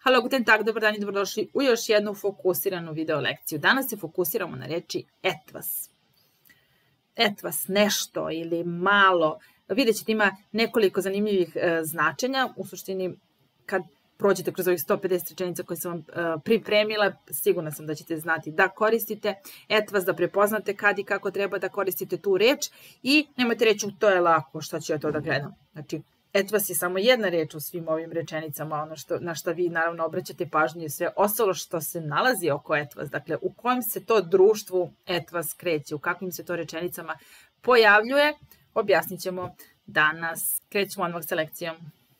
Halo, guten tag, dobar dan i dobrodošli u još jednu fokusiranu video lekciju. Danas se fokusiramo na reči etwas. Etwas, nešto ili malo. Vidjet ćete ima nekoliko zanimljivih značenja. U suštini, kad prođete kroz ovih 150 rečenica koje sam vam pripremila, sigurna sam da ćete znati da koristite etwas, da prepoznate kad i kako treba da koristite tu reč i nemojte reći to je lako, šta ću ja to da gledam. Znači, etwas je samo jedna reč u svim ovim rečenicama, ono na što vi naravno obraćate pažnju i sve ostalo što se nalazi oko etwas, dakle u kojem se to društvu etwas kreće, u kakvim se to rečenicama pojavljuje, objasnit ćemo danas. Krećemo odmah sa lekcijom.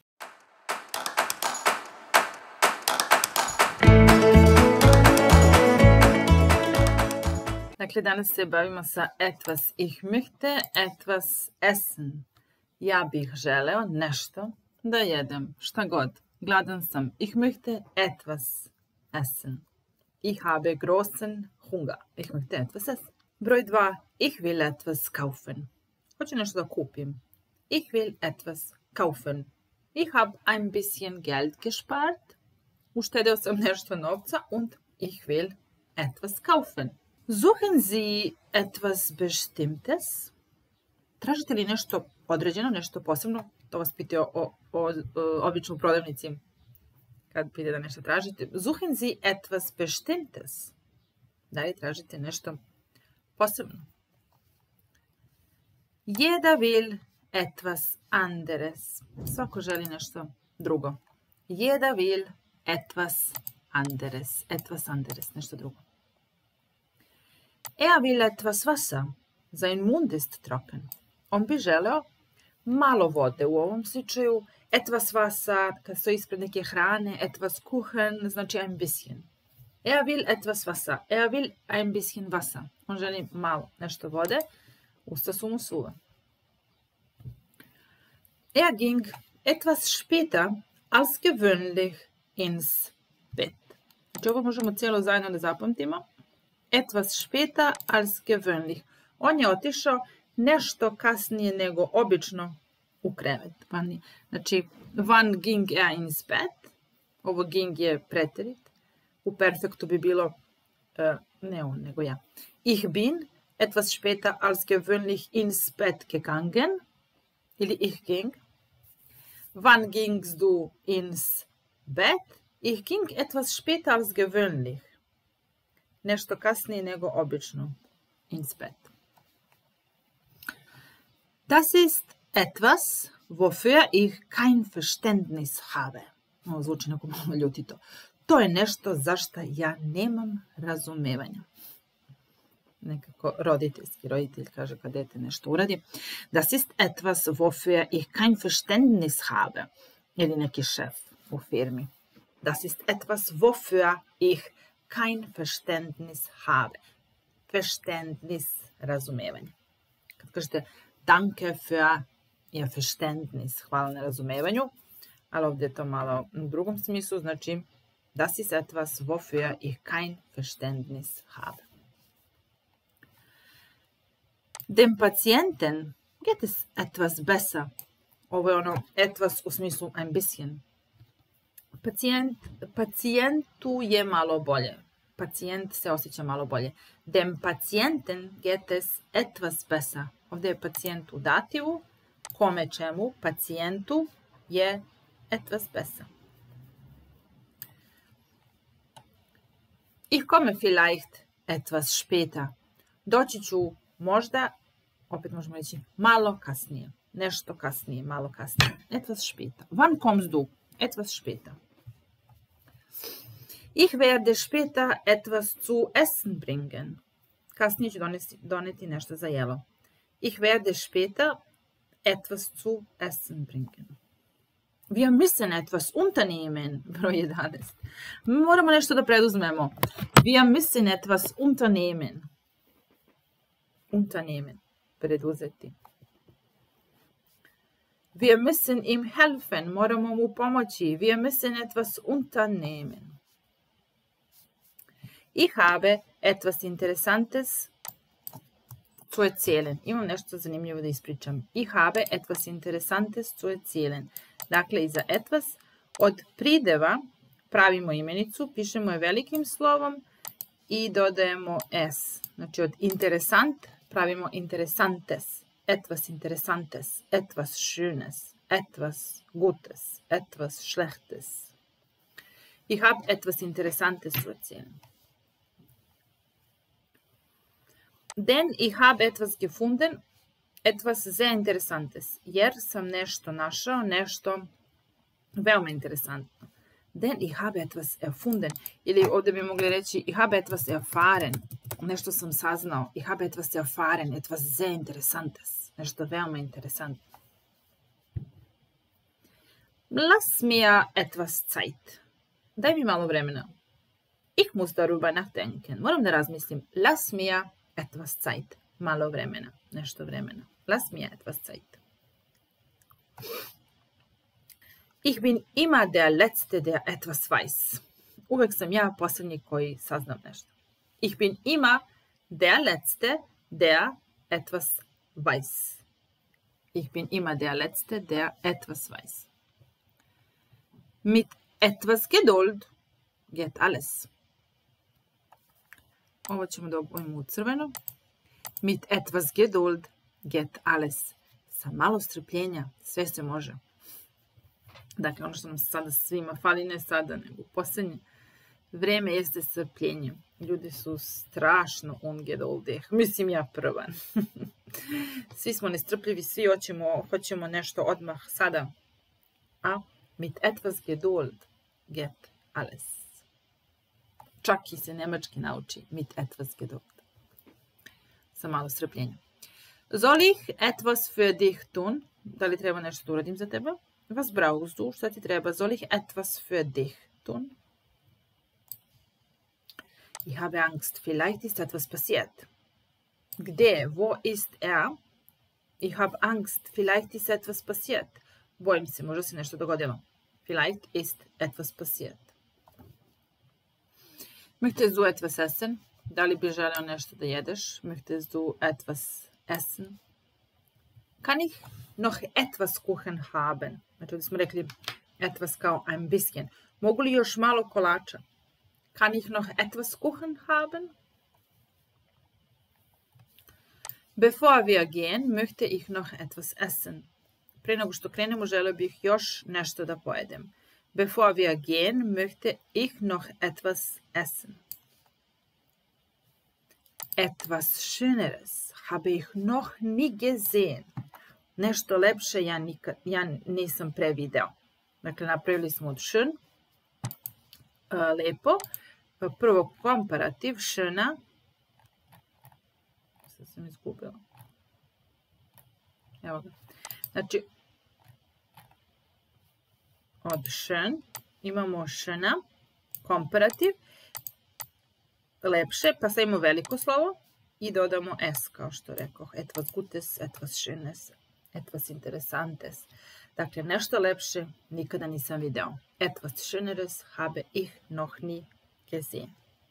Dakle, danas se bavimo sa etwas. Ich möchte etwas essen. Ja bih želeo nešto da jedem, šta god. Gladan sam. Ich möchte etwas essen. Ich habe großen Hunger. Ich möchte etwas essen. Broj 2. Ich will etwas kaufen. Hoću nešto da kupim. Ich will etwas kaufen. Ich habe ein bisschen Geld gespart. Uštedeo sam nešto novca und ich will etwas kaufen. Suchen Sie etwas Bestimmtes? Tražite li nešto određeno, nešto posebno? To vas pitaju obično u prodavnici kad pite da nešto tražite. Suchen Sie etwas Bestimmtes? Da li tražite nešto posebno? Jeder will etwas anderes. Svako želi nešto drugo. Jeder will etwas anderes. Etwas anderes, nešto drugo. Er will etwas Wasser. Sein Mund ist trocken. On bi želeo malo vode u ovom slučaju. Etwas Wasser, kad stoji ispred neke hrane. Etwas Kuchen, znači ein bisschen. Er will etwas Wasser. Er will ein bisschen Wasser. On želi malo nešto vode. Usta su mu suva. Er ging etwas später als gewöhnlich ins Bett. Znači ovo možemo cijelo zajedno da zapamtimo. Etwas später als gewöhnlich. On je otišao nešto kasnije nego obično u krevet. Znači, wann ging er ins Bett? Ovo ging je preterit. U perfektu bi bilo, ne on, nego ja. Ich bin etwas später als gewöhnlich ins Bett gegangen. Ili ich ging. Wann gingst du ins Bett? Ich ging etwas später als gewöhnlich. Nešto kasnije nego obično. Ins Bett. Das ist etwas, wofür ich kein Verständnis habe. Ovo zvuči neko malo ljutito. To je nešto za što ja nemam razumevanja. Nekako roditelj kaže kad dete nešto uradi. Das ist etwas, wofür ich kein Verständnis habe. Ili neki šef u firmi. Das ist etwas, wofür ich kein Verständnis habe. Verständnis, razumevanje. Kad kažete danke für Ihr Verständnis, hvala na razumevanju, ali ovdje je to malo u drugom smislu, znači das ist etwas, wofür ich kein Verständnis habe. Dem Patienten geht es etwas besser. Ovo je ono etwas u smislu ein bisschen. Pacijentu je malo bolje. Pacijent se osjeća malo bolje. Dem Patienten geht es etwas besser. Ovdje je pacijent u dativu. Kome čemu? Pacijentu je etwas besser. Ich komme vielleicht etwas später. Doći ću možda, opet možemo reći, malo kasnije. Nešto kasnije, malo kasnije. Etwas später. Wann kommst du? Etwas später. Ich werde später etwas zu essen bringen. Kasnije ću doneti nešto za jelo. Ich werde später etwas zu essen bringen. Wir müssen etwas unternehmen. Broj 11. Moramo nešto da preduzmemo. Wir müssen etwas unternehmen. Unternehmen. Preduzeti. Wir müssen ihm helfen. Moramo mu pomoći. Wir müssen etwas unternehmen. Ich habe etwas Interessantes zu erzählen. Imam nešto zanimljivo da ispričam. Ich habe etwas Interessantes zu erzählen. Dakle, iza etwas od prideva Pravimo imenicu, pišemo je velikim slovom i dodajemo S. Znači od interesant pravimo interesantes. Etwas interesantes, etwas schönes, etwas gutes, etwas schlechtes. Ich habe etwas Interessantes zu erzählen. Denn ich habe etwas gefunden, etwas sehr Interessantes. Jer sam nešto našao, nešto veoma interesantno. Denn ich habe etwas erfunden. Ili ovdje bi mogli reći ich habe etwas erfahren. Nešto sam saznao. Ich habe etwas erfahren, etwas sehr Interessantes. Nešto veoma interesantno. Lass mir etwas Zeit. Daj mi malo vremena. Ich muss darüber nachdenken. Moram da razmislim. Lass mir etwas Zeit. Malo vremena. Nešto vremena. Lass mir etwas Zeit. Ich bin immer der Letzte, der etwas weiß. Uvek sam ja posljednji koji saznam nešto. Ich bin immer der Letzte, der etwas weiß. Ich bin immer der Letzte, der etwas weiß. Mit etwas Geduld geht alles. Ovo ćemo da obojimo u crveno. Mit etwas Geduld geht alles. Sa malo strpljenja sve se može. Dakle, ono što nam sada svima fali, ne sada, nego u posljednje vreme jeste strpljenje. Ljudi su strašno ungeduldig. Mislim ja prva. Svi smo nestrpljivi, svi hoćemo nešto odmah sada. A mit etwas Geduld geht alles. Čak i se nemački nauči mit etwas Geduld. Sa malo strpljenja. Soll ich etwas für dich tun? Da li treba nešto da uradim za tebe? Was brauchst du? Šta ti treba? Soll ich etwas für dich tun? Ich habe Angst. Vielleicht ist etwas passiert. Gde? Wo ist er? Ich habe Angst. Vielleicht ist etwas passiert. Bojim se, možda se nešto dogodilo. Vielleicht ist etwas passiert. Möchtest du etwas essen? Da li bi želeo nešto da jedeš? Möchtest du etwas essen? Kann ich noch etwas Kuchen haben? Znači, ovdje smo rekli etwas kao ein bisschen. Mogu li još malo kolača? Kann ich noch etwas Kuchen haben? Bevor wir gehen, möchte ich noch etwas essen. Prije nego što krenemo, želeo bih još nešto da pojedem. Bevor wir gehen, möchte ich noch etwas essen. Etwas Schöneres habe ich noch nie gesehen. Nešto lepše ja nisam pre video. Dakle, napravili smo od schön, lepo. Prvo komparativ, schöna. Sad sam izgubila. Evo ga. Znači, od schön imamo schöna, komparativ, lepše, pa stavimo veliko slovo i dodamo S, kao što rekoh. Etwas Gutes, etwas Schönes, etwas Interessantes. Dakle, nešto lepše nikada nisam video. Etwas Schöneres habe ich noch nie gesehen.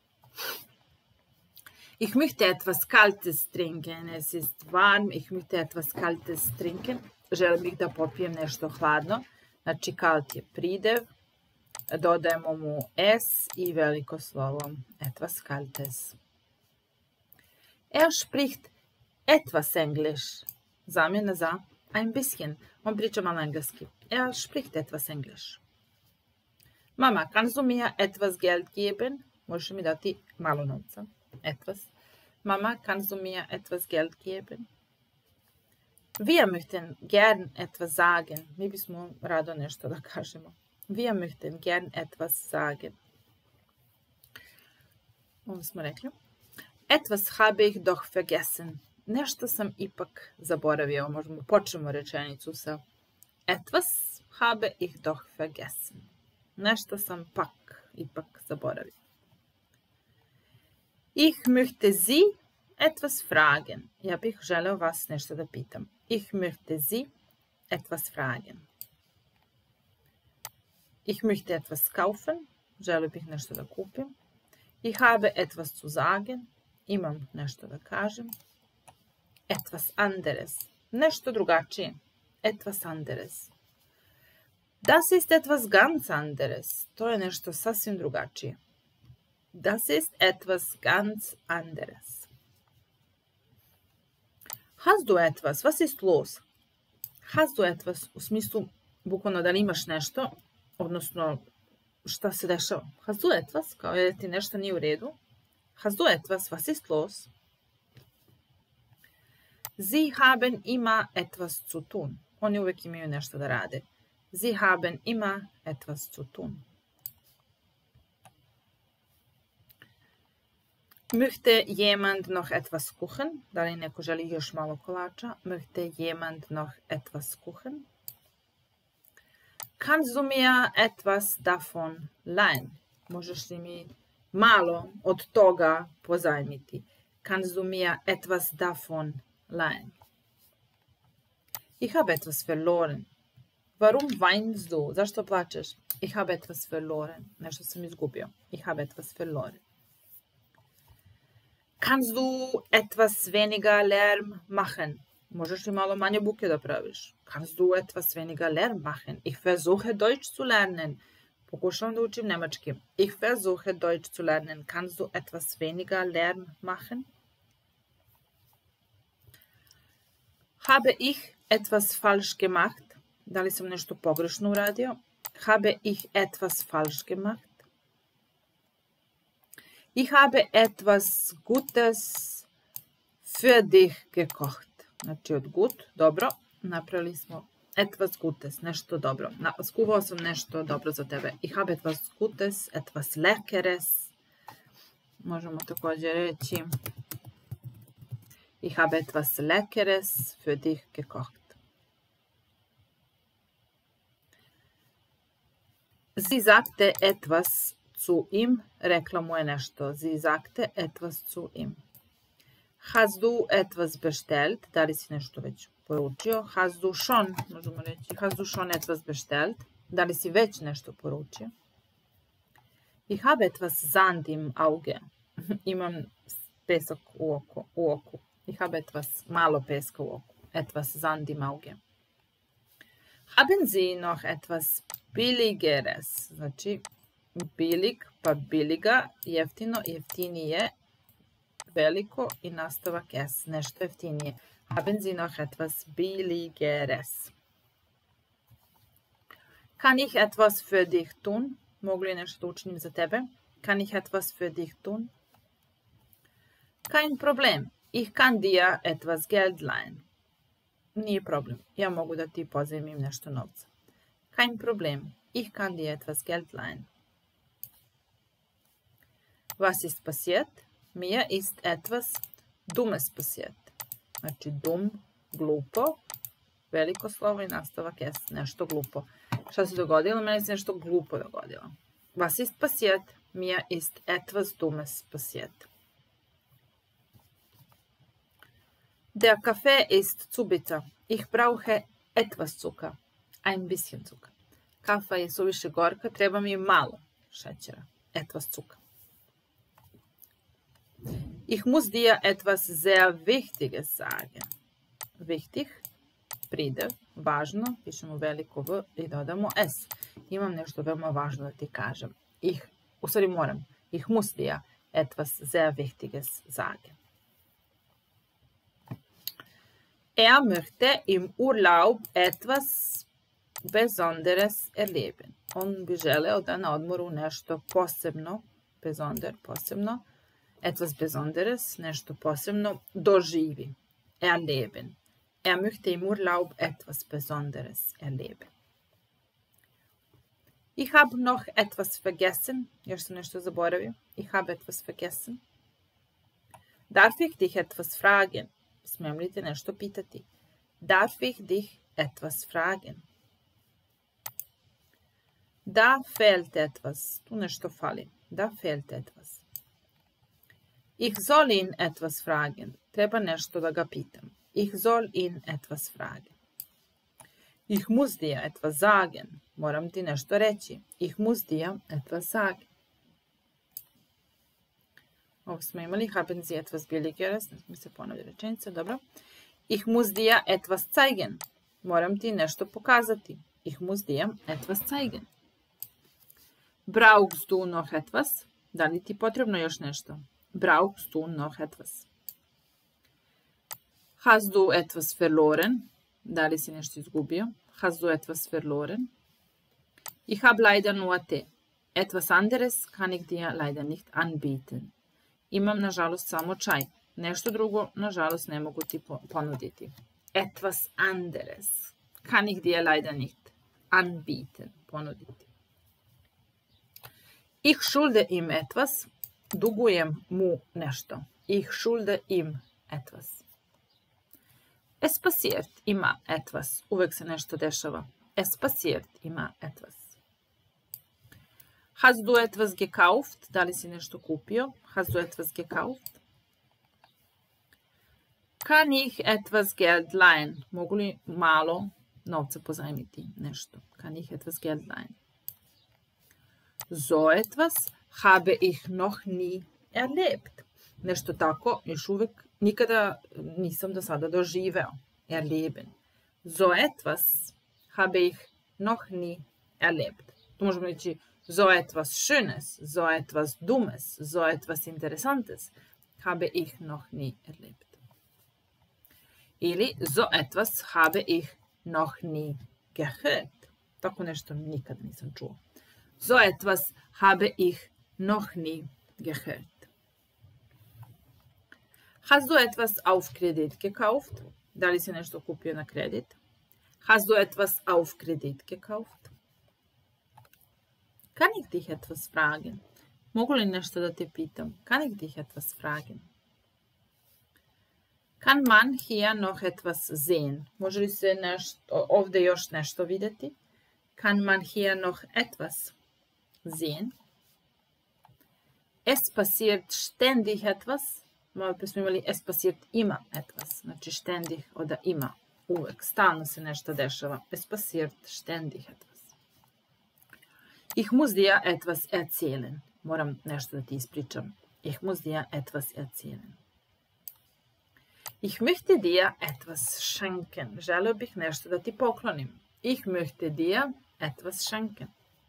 Ich möchte etwas Kaltes trinken. Es ist warm. Ich möchte etwas Kaltes trinken. Želim bih da popijem nešto hladno. Znači, kalt je pridev. Dodajemo mu S i veliko slovo. Etwas Kaltes. Er spricht etwas Englisch. Zamjena za ein bisschen. On priča malo engleski. Er spricht etwas Englisch. Mama, kannst du mir etwas Geld geben? Možeš mi dati malo novca. Etwas. Mama, kannst du mir etwas Geld geben? Wir möchten gern etwas sagen. Mi bismo rado nešto da kažemo. Wir möchten gern etwas sagen. Ovo smo rekli. Etwas habe ich doch vergessen. Nešto sam ipak zaboravio. Možemo počnemo rečenicu sa etwas habe ich doch vergessen. Nešto sam ipak zaboravio. Ich möchte Sie etwas fragen. Ja bih želeo vas nešto da pitam. Ich möchte Sie etwas fragen. Ich möchte etwas kaufen. Želeo bih nešto da kupim. Ich habe etwas zu sagen. Imam nešto da kažem. Etwas anderes. Nešto drugačije. Etwas anderes. Das ist etwas ganz anderes. To je nešto sasvim drugačije. Das ist etwas ganz anderes. Hast du etwas? Was ist los? Hast du etwas u smislu bukvalno da li imaš nešto, odnosno šta se dešava. Hast du etwas? Kao je ti nešto nije u redu. Hast du etwas? Was ist los? Sie haben immer etwas zu tun. Oni uvek imaju nešto da rade. Sie haben immer etwas zu tun. Möchte jemand noch etwas kochen? Da li neko želi još malo kolača? Möchte jemand noch etwas kochen? Kannst du mir etwas davon leihen? Možeš li mi malo od toga pozajmiti? Kannst du mir etwas davon leihen? Ich habe etwas verloren. Warum weinst du? Zašto plačeš? Ich habe etwas verloren. Nešto sam izgubio. Ich habe etwas verloren. Kannst du etwas weniger Lärm machen? Možeš li malo manje buke da praviš? Kannst du etwas weniger Lärm machen? Ich versuche Deutsch zu lernen. Pokušavam da učim nemački. Ich versuche Deutsch zu lernen. Kannst du etwas weniger Lärm machen? Habe ich etwas falsch gemacht? Da li sam nešto pogrešno uradio? Habe ich etwas falsch gemacht? Ich habe etwas Gutes für dich gekocht. Znači od gut, dobro, napravili smo etwas Gutes, nešto dobro. Skuvao sam nešto dobro za tebe. Ich habe etwas Gutes, etwas Leckeres. Možemo također reći Ich habe etwas Leckeres für dich gekocht. Sie sagte etwas zu ihm. Rekla mu je nešto. Sie sagte etwas zu ihm. Hast du etwas bestellt? Da li si nešto već poručio? Hast du schon? Možemo reći. Hast du schon etwas bestellt? Da li si već nešto poručio? Ich habe etwas Sand im Auge. Imam pesak u oku. Ich habe etwas malo peska u oku. Etwas Sand im Auge. Haben Sie noch etwas Billigeres? Znači, billig pa billiga, jeftino, jeftinije, veliko i nastavak s, nešto jeftinije. Haben Sie noch etwas Billigeres? Kann ich etwas für dich tun? Mogu li nešto učinim za tebe? Kann ich etwas für dich tun? Kein Problem. Ich kann dir etwas Geld leihen. Nije problem. Ja mogu da ti pozajmim nešto novca. Kein Problem. Ich kann dir etwas Geld leihen. Was ist passiert? Mir ist etwas Dummes passiert. Znači dum, glupo, veliko slovo i nastavak s, nešto glupo. Šta se dogodilo? Meni se nešto glupo dogodilo. Was ist passiert? Mir ist etwas Dummes passiert. Der Kaffee ist zu bitter. Ich brauche etwas Zucker. Ein bisschen Zucker. Kafa je suviše gorka, treba mi malo šećera. Etwas Zucker. Ich muss dir etwas sehr Wichtiges sagen. Wichtig, pridev, važno, pišemo veliko V i dodamo S. Imam nešto veoma važno da ti kažem. U stvari moram. Ich muss dir etwas sehr Wichtiges sagen. Er möchte im Urlaub etwas Besonderes erleben. On bi želeo da na odmoru nešto posebno, besonder, posebno, etwas Besonderes, nešto posebno, doživi, erleben. Er möchte im Urlaub etwas Besonderes erleben. Ich habe noch etwas vergessen. Još sam nešto zaboravio. Ich habe etwas vergessen. Darf ich dich etwas fragen? Smijem li te nešto pitati? Darf ich dich etwas fragen? Da fehlt etwas. Tu nešto fali. Da fehlt etwas. Ich soll ihn etwas fragen. Treba nešto da ga pitam. Ich soll ihn etwas fragen. Ich muss dir etwas sagen. Moram ti nešto reći. Ich muss dir etwas sagen. Ovo smo imali. Haben Sie etwas Billigeres? Mi se ponavlja rečenica. Dobro. Ich muss dir etwas zeigen. Moram ti nešto pokazati. Ich muss dir etwas zeigen. Brauchst du noch etwas? Da li ti potrebno još nešto? Brauchst du noch etwas? Hast du etwas verloren? Da li si nešto izgubio? Hast du etwas verloren? Ich habe leider nur Tee. Etwas anderes kann ich dir leider nicht anbieten. Imam, nažalost, samo čaj. Nešto drugo, nažalost, ne mogu ti ponuditi. Etwas anderes kann ich dir leider nicht anbieten. Ponuditi. Ich schulde ihm etwas. Dugujem mu nešto. Ich schulde ihm etwas. Es passiert ima etwas. Uvek se nešto dešava. Es passiert ima etwas. Hast du etwas gekauft? Da li si nešto kupio? Hast du etwas gekauft? Kann ich etwas Geld leihen? Mogu li malo novca pozajmiti nešto? Kann ich etwas Geld leihen? So etwas habe ich noch nie erlebt. Nešto tako još uvek nikada nisam do sada doživeo. Erleben. So etwas habe ich noch nie erlebt. Tu možemo reći so etwas Schönes, so etwas Dummes, so etwas Interessantes habe ich noch nie erlebt. Ili so etwas habe ich noch nie gehört. Tako nešto nikada nisam čuo. So etwas habe ich noch nie gehört. Hast du etwas auf Kredit gekauft? Da li si nešto kupio na kredit? Hast du etwas auf Kredit gekauft? Kann ich dich etwas fragen? Mogu li nešto da te pitam? Kann ich dich etwas fragen? Kann man hier noch etwas sehen? Može li se ovdje još nešto vidjeti? Kann man hier noch etwas sehen? Es passiert ständig etwas. Malo pre smo imali es passiert ima etwas. Znači ständig od ima. Uvek, stalno se nešto dešava. Es passiert ständig etwas. Ich muss dir etwas erzählen. Moram nešto da ti ispričam. Ich muss dir etwas erzählen. Ich möchte dir etwas schenken. Želeo bih nešto da ti poklonim. Ich möchte dir etwas schenken.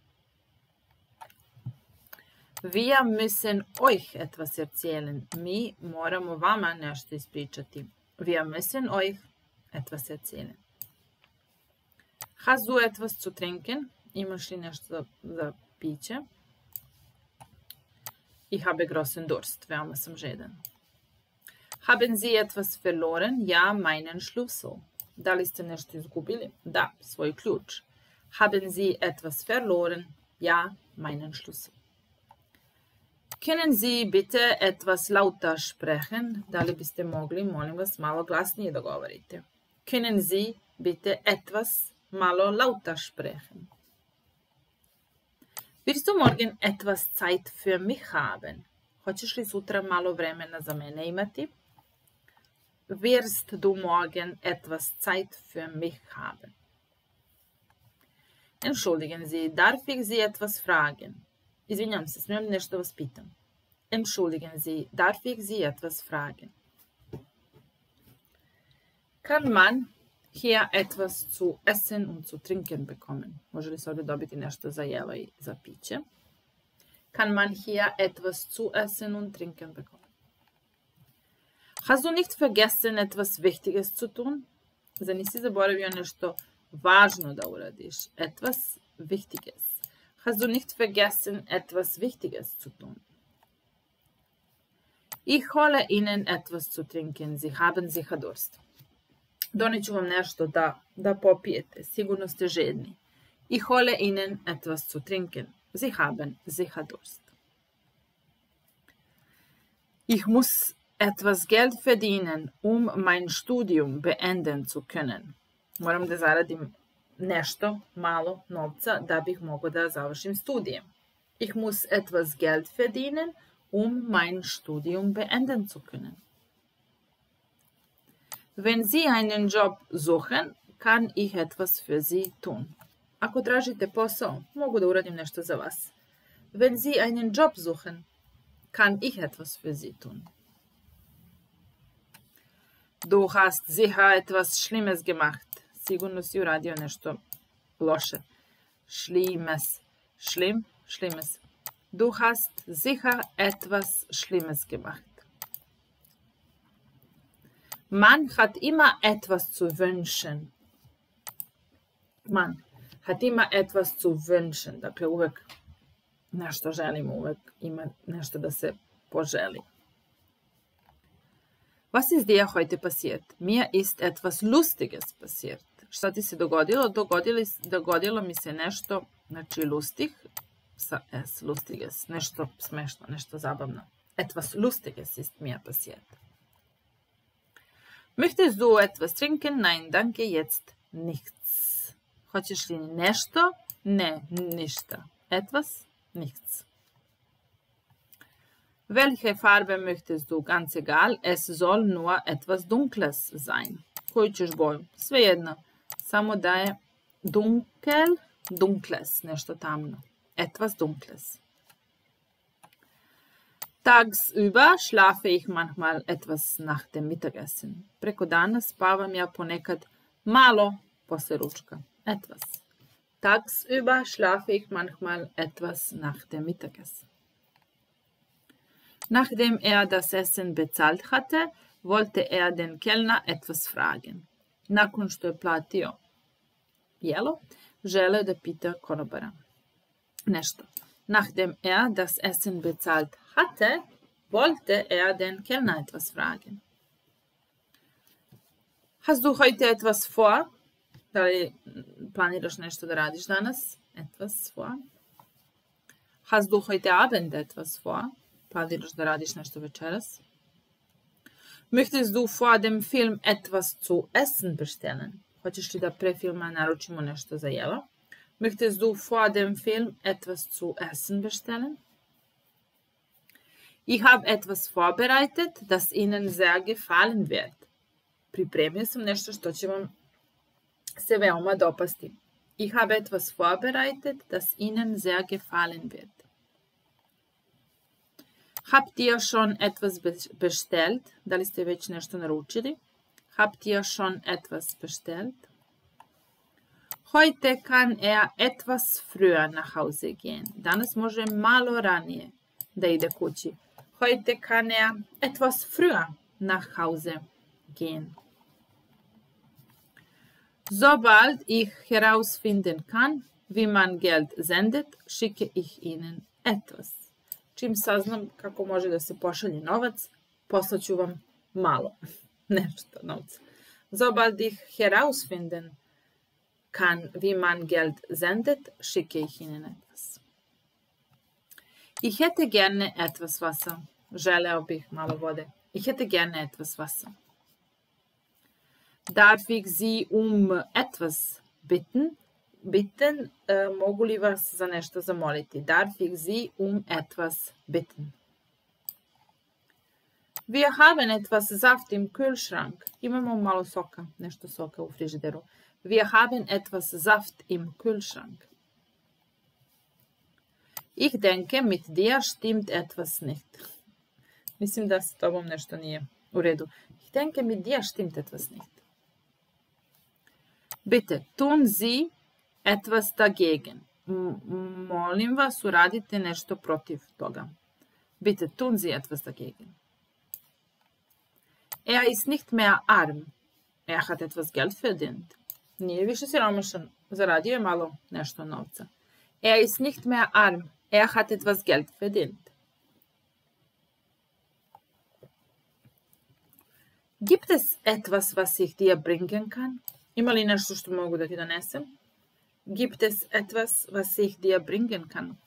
Wir müssen euch etwas erzählen. Mi moramo vama nešto ispričati. Wir müssen euch etwas erzählen. Hast du etwas zu trinken? Imaš li nešto za piće? Ich habe großen Durst. Veoma sam žedan. Haben Sie etwas verloren? Ja, meinen Schlüssel. Da li ste nešto izgubili? Da, svoj ključ. Haben Sie etwas verloren? Ja, meinen Schlüssel. Können Sie bitte etwas lauter sprechen? Da li biste mogli, molim vas, malo glasnije da govorite? Können Sie bitte etwas malo lauter sprechen? Willst du morgen etwas Zeit für mich haben? Hoćeš li sutra malo vremena za mene imati? Wirst du morgen etwas Zeit für mich haben? Entschuldigen Sie, darf ich Sie etwas fragen? Izvinjam se, smijem nešto vas pitam. Entschuldigen Sie, darf ich Sie etwas fragen? Kann man hier etwas zu essen und zu trinken bekommen? Može li se ovdje dobiti nešto za jelo i za piće? Kann man hier etwas zu essen und trinken bekommen? Hast du nicht vergessen, etwas Wichtiges zu tun? Zar nisi zaboravio nešto važno da uradiš? Etwas Wichtiges. Hast du nicht vergessen, etwas Wichtiges zu tun? Ich hole Ihnen etwas zu trinken. Sie haben sicher Durst. Doniću vam nešto da popijete. Sigurno ste žedni. Ich hole Ihnen etwas zu trinken. Sie haben sicher Durst. Ich muss etwas Geld verdienen, mein Studium beenden zu können. Moram da zaradim nešto, malo novca, da bih mogao da završim studije. Ich muss etwas Geld verdienen, mein Studium beenden zu können. Wenn Sie einen Job suchen, kann ich etwas für Sie tun. Ako tražite posao, mogu da uradim nešto za vas. Wenn Sie einen Job suchen, kann ich etwas für Sie tun. Du hast sicher etwas Schlimmes gemacht. Sigurno si uradio nešto loše. Schlimmes, schlimm, schlimmes. Du hast sicher etwas Schlimmes gemacht. Man hat immer etwas zu wünschen. Man hat immer etwas zu wünschen. Dakle, uvek nešto želimo, uvek ima nešto da se poželi. Was ist dir heute passiert? Mir ist etwas Lustiges passiert. Šta ti se dogodilo? Dogodilo mi se nešto, znači lustig, sa S, lustiges, nešto smešno, nešto zabavno. Etwas Lustiges ist mir passiert. Möchtest du etwas trinken? Nein, danke, jetzt nichts. Hoćeš li nešto? Ne, ništa. Etwas? Nichts. Welche Farbe möchtest du? Ganz egal, es soll nur etwas Dunkles sein. Koju ćeš boju? Svejedno, samo da je dunkel, dunkles, nešto tamno. Etwas Dunkles. Tagsüber schlafe ich manchmal etwas nach dem Mittagessen. Preko dana spavam ja ponekad malo posle ručka. Etwas. Tagsüber schlafe ich manchmal etwas nach dem Mittagessen. Nachdem das Essen bezahlt hatte, wollte den Kellner etwas fragen. Nakon što je platio jelo, želeo da pita konobara nešto. Nachdem das Essen bezahlt hatte, wollte den Kellner etwas fragen. Hast du heute etwas vor? Da li planiraš nešto da radiš danas? Etwas vor. Hast du heute Abend etwas vor? Planiraš da radiš nešto večeras? Möchtest du vor dem Film etwas zu essen bestellen? Hoćeš li da pre filma naručimo nešto za jelo? Möchtest du vor dem Film etwas zu essen bestellen? Ich habe etwas vorbereitet, das Ihnen sehr gefallen wird. Pripremio sam nešto što će vam se veoma dopasti. Ich habe etwas vorbereitet, das Ihnen sehr gefallen wird. Habt ihr schon etwas bestellt? Da li ste već nešto naručili? Habt ihr schon etwas bestellt? Heute kann etwas früher nach Hause gehen. Danas može malo ranije da ide kući. Heute kann etwas früher nach Hause gehen. Sobald ich herausfinden kann, wie man Geld sendet, schicke ich Ihnen etwas. Čim saznam kako može da se pošalje novac, poslaću vam malo, nešto novca. Sobald ich herausfinden kann, wie man Geld sendet, schicke ich Ihnen etwas. Ich hätte gerne etwas Wasser. Želeo bih malo vode. Ich hätte gerne etwas Wasser. Darf ich Sie etwas bitten? Bitten, mogu li vas za nešto zamoliti? Darf ich Sie etwas bitten? Wir haben etwas Saft im Kühlschrank. Imamo malo soka, nešto soka u frižideru. Wir haben etwas Saft im Kühlschrank. Ich denke, mit dir stimmt etwas nicht. Mislim da s tobom nešto nije u redu. Ich denke, mit dir stimmt etwas nicht. Bitte, tun Sie etwas dagegen. Molim vas, uradite nešto protiv toga. Bitte, tun Sie etwas dagegen. Ist nicht mehr arm. Hat etwas Geld verdient. Nije više siromašan. Zaradio je malo nešto novca. Ist nicht mehr arm. Hat etwas Geld verdient. Gibt es etwas, was ich dir bringen kann? Ima li nešto što mogu da ti donesem? Gibt es etwas, was ich dir bringen kann?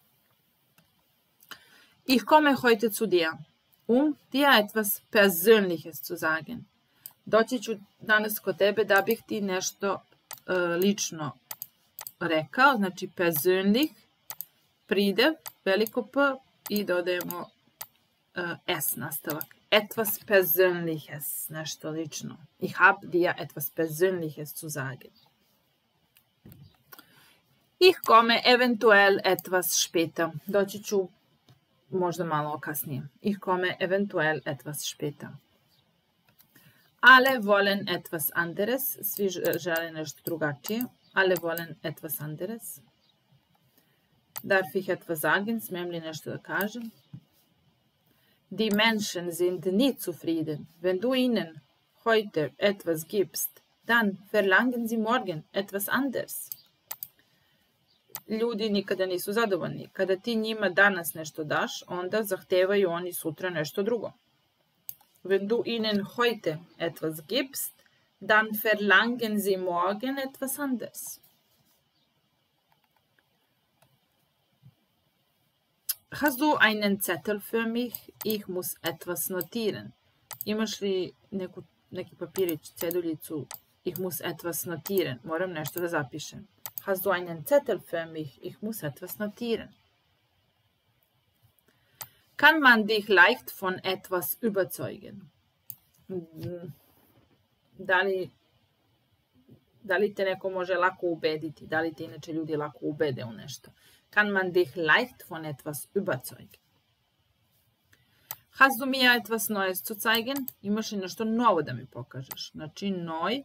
Ich komme heute zu dir, dir etwas Persönliches zu sagen. Doći ću danas kod tebe da bih ti nešto lično rekao, znači persönlich, pridev, veliko P i dodajemo S nastavak. Etwas Persönliches, nešto lično. Ich habe dir etwas Persönliches zu sagen. Ich komme eventuell etwas später. Doći ću možda malo kasnije. Ich komme eventuell etwas später. Alle wollen etwas anderes. Svi žele nešto drugačije. alle wollen etwas anderes. Darf ich etwas sagen? Smijem li nešto da kažem? Die Menschen sind nie zufrieden. Wenn du ihnen heute etwas gibst, dann verlangen sie morgen etwas anderes. Ljudi nikada nisu zadovoljni. Kada ti njima danas nešto daš, onda zahtevaju oni sutra nešto drugo. Wenn du ihnen heute etwas gibst, dann verlangen sie morgen etwas anderes. Hast du einen Zettel für mich? Ich muss etwas notieren. Imaš li neki papirić, ceduljicu? Ich muss etwas notieren. Moram nešto da zapišem. Hast du einen Zettel für mich? Ich muss etwas notieren. Kann man dich leicht von etwas überzeugen? Da li te neko može lako ubediti? Da li te inače ljudi lako ubede u nešto? Kann man dich leicht von etwas überzeugen? Hast du mir etwas Neues zu zeigen? Imaš li nešto novo da mi pokažeš? Znači, noj,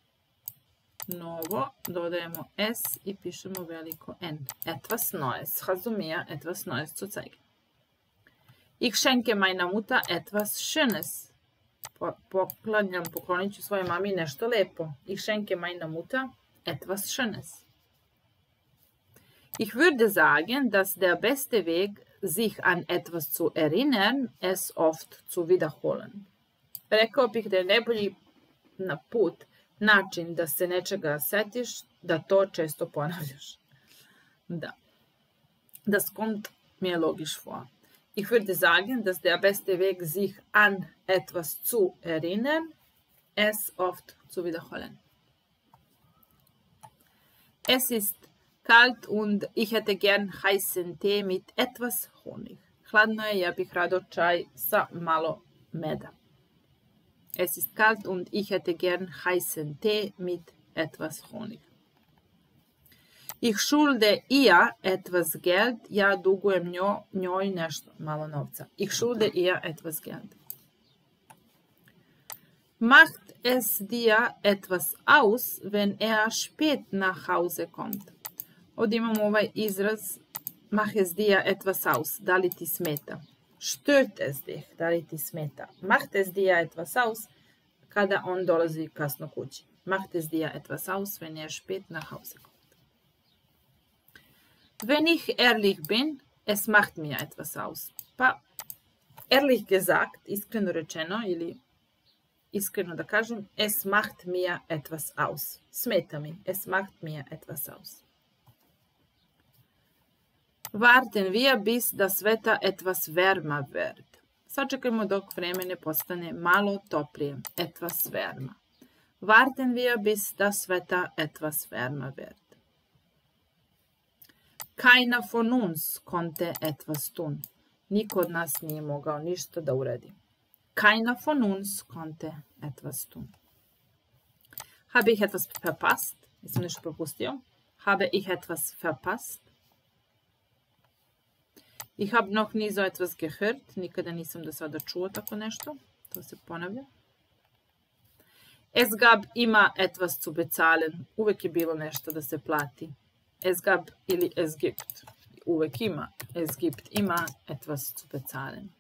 novo, dodajemo S i pišemo veliko N. Etwas Neues. Hast du mir etwas Neues zu zeigen? Ich schenke meiner Mutter etwas Schönes. Poklonit ću svojoj mami nešto lepo. Ich schenke meiner Mutter etwas Schönes. Ich würde sagen, dass der beste Weg, sich an etwas zu erinnern, es oft zu wiederholen. Rekao bih da je najbolji način da se nečega setiš, da to često ponavljaš. Da. Das kommt mir logisch vor. Ich würde sagen, dass der beste Weg, sich an etwas zu erinnern, es oft zu wiederholen. Es ist kalt und ich hätte gern heißen Tee mit etwas Honig. Hladno je, ja bih rado čaj sa malo meda. Es ist kalt und ich hätte gern heißen Tee mit etwas Honig. Ich schulde ihr etwas Geld, ja dugujem njoj nešto, malo novca. Ich schulde ihr etwas Geld. Macht es dir etwas aus, wenn er spät nach Hause kommt? Ovdje imamo ovaj izraz, mach es dir etwas aus, da li ti smeta. Stört es dich, da li ti smeta. Macht es dir etwas aus, kada on dolazi kasno kući. Macht es dir etwas aus, wenn er spät nach Hause kommt. Wenn ich ehrlich bin, es macht mir etwas aus. Pa, ehrlich gesagt, iskreno rečeno, ili iskreno da kažem, es macht mir etwas aus. Smeta mi, es macht mir etwas aus. Warten wir, bis das Wetter etwas wärmer wird. Sačekajmo dok vreme ne postane malo toplije, etwas wärmer. Warten wir, bis das Wetter etwas wärmer wird. Keiner von uns konnte etwas tun. Niko od nas nije mogao ništa da uradi. Keiner von uns konnte etwas tun. Habe ich etwas verpasst? Jesam nešto propustio? Habe ich etwas verpasst? Ich habe noch nie so etwas gehört. Nikada nisam do sada čuo tako nešto. To se ponavlja. Es gab immer etwas zu bezahlen. Uvek je bilo nešto da se plati. Es gab ili es gibt. Uvek ima. Es gibt immer etwas zu bezahlen.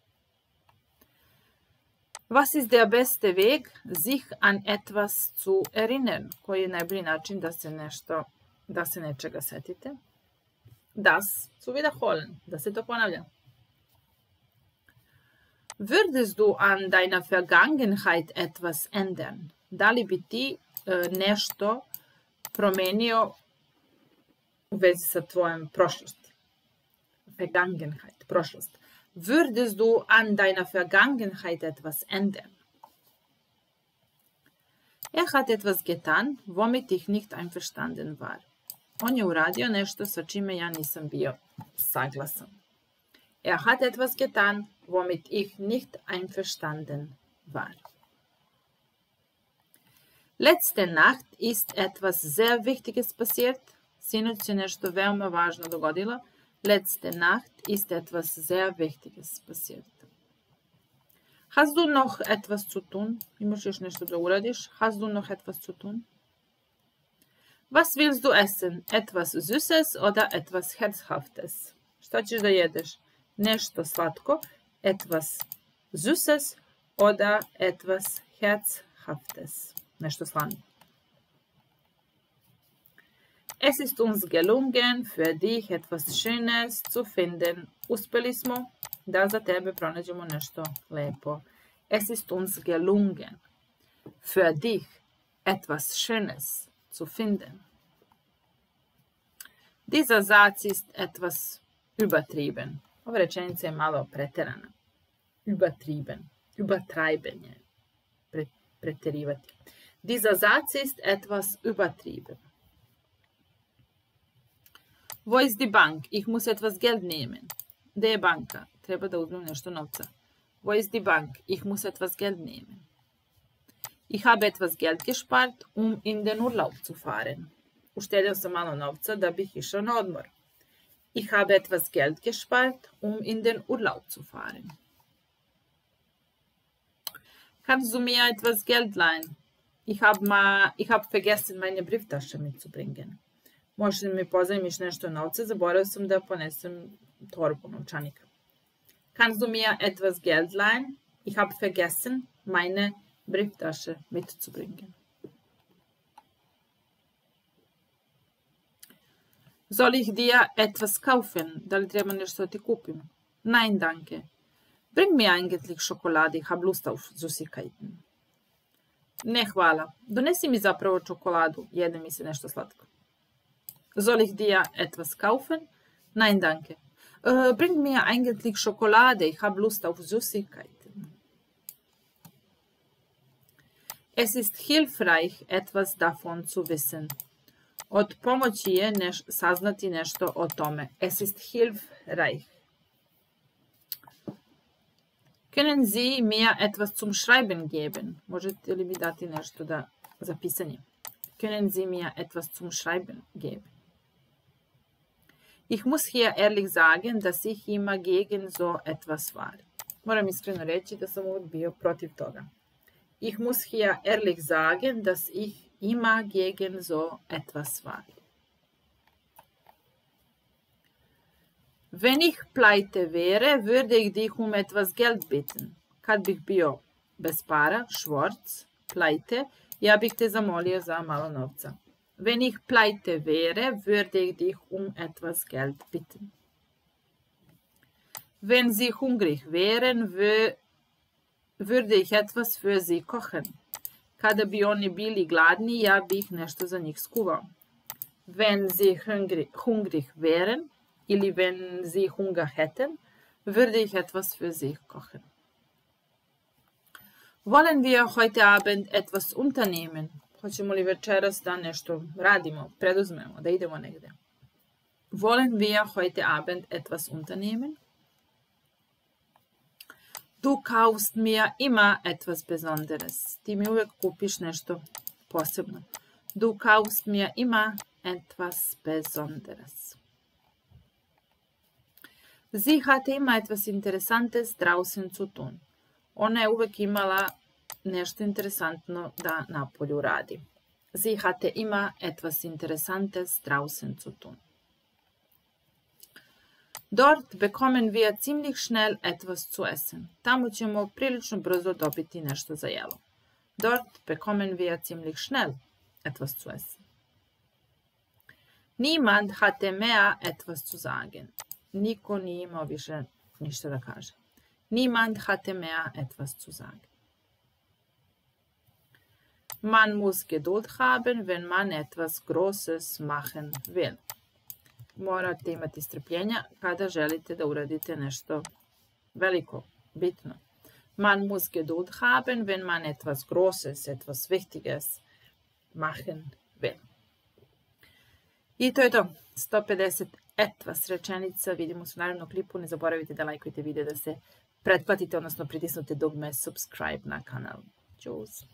Was ist der beste Weg, sich an etwas zu erinnern? Koji je najbolji način da se nečega setite? Das zu wiederholen. Da se to ponavlja. Würdest du an deiner Vergangenheit etwas ändern? Da li bi ti nešto promenio u vezi sa tvojom prošlosti? Vergangenheit, prošlost. Würdest du an deiner Vergangenheit etwas ändern? Er hat etwas getan, womit ich nicht einverstanden war. On je uradio nešto sa čime ja nisam bio saglasan. Er hat etwas getan, womit ich nicht einverstanden war. Letzte Nacht ist etwas sehr Wichtiges passiert. Sinoć se nešto veoma važno dogodilo. Letzte Nacht ist etwas sehr Wichtiges passiert. Hast du noch etwas zu tun? Imaš još nešto da uradiš? Hast du noch etwas zu tun? Was willst du essen? Etwas Süßes oder etwas Herzhaftes? Šta ćeš da jedeš? Nešto slatko, etwas Süßes oder etwas Herzhaftes. Nešto slano. Es ist uns gelungen, für dich etwas Schönes zu finden. Uspeli smo da za tebe pronađemo nešto lepo. Es ist uns gelungen, für dich etwas Schönes zu finden. Dieser Satz ist etwas übertrieben. Ova rečenica je malo preterana. Übertrieben. Übertreiben je preterivati. Dieser Satz ist etwas übertrieben. Wo ist die Bank? Ich muss etwas Geld nehmen. Gde je banka? Treba da uzmem nešto novca. Wo ist die Bank? Ich muss etwas Geld nehmen. Ich habe etwas Geld gespart, in den Urlaub zu fahren. Uštedeo sam malo novca da bih išao na odmor. Ich habe etwas Geld gespart, in den Urlaub zu fahren. Kannst du mir etwas Geld leihen? Ich hab vergessen, meine Brieftasche mitzubringen. Možeš da mi pozajmiš nešto novca, zaboravio sam da ponesem torbu novčanika. Kannst du mir etwas Geld leihen? Ich habe vergessen, meine Brieftasche mitzubringen. Soll ich dir etwas kaufen? Da li treba nešto da ti kupim? Nein, danke. Bring mir eigentlich Schokolade, ich habe Lust auf Süßigkeiten. Ne, hvala. Donesi mi zapravo čokoladu, jede mi se nešto slatko. Soll ich dir etwas kaufen? Nein, danke. Bring mir eigentlich Schokolade, ich habe Lust auf Süßigkeiten. Es ist hilfreich, etwas davon zu wissen. Od pomoći je saznati nešto o tome. Es ist hilfreich. Können Sie mir etwas zum Schreiben geben? Možete li mi dati nešto za pisanje? Können Sie mir etwas zum Schreiben geben? Ich muss hier ehrlich sagen, dass ich immer gegen so etwas war. Moram iskreno reći da sam uvijek bio protiv toga. Ich muss hier ehrlich sagen, dass ich immer gegen so etwas war. Wenn ich pleite wäre, würde ich dich um etwas Geld bitten. Kad bih bio bez para, švorc, pleite, ja bih te zamolio za malo novca. Wenn ich pleite wäre, würde ich dich um etwas Geld bitten. Wenn Sie hungrig wären, würde ich etwas für Sie kochen. Kada bi oni bili gladni, ja bih nešto za njih skuvao. Wenn Sie hungrig wären, ili wenn Sie Hunger hätten, würde ich etwas für Sie kochen. Wollen wir heute Abend etwas unternehmen? Hoćemo li večeras da nešto radimo, preduzmemo, da idemo negde? Wollen wir heute Abend etwas unternehmen? Du kaufst mir immer etwas Besonderes. Ti mi uvijek kupiš nešto posebno. Du kaufst mir immer etwas Besonderes. Sie hatte immer etwas Interessantes draußen zu tun. Ona je uvijek imala nešto interesantno da napolju radi. Sie hatte immer etwas Interessantes draußen zu tun. Dort bekommen wir ziemlich schnell etwas zu essen. Tamo ćemo prilično brzo dobiti nešto za jelo. Dort bekommen wir ziemlich schnell etwas zu essen. Niemand hatte mehr etwas zu sagen. Niko nije imao više ništa da kaže. Niemand hatte mehr etwas zu sagen. Man muss Geduld haben, wenn man etwas Großes machen will. Morate imati strpljenja kada želite da uradite nešto veliko, bitno. Man muss Geduld haben, wenn man etwas Großes, etwas Wichtiges machen will. I to je to. 150 etwas rečenica. Vidimo se u narednom klipu. Ne zaboravite da lajkujete video, da se pretplatite, odnosno pritisnute dugme subscribe na kanal. Ćuz!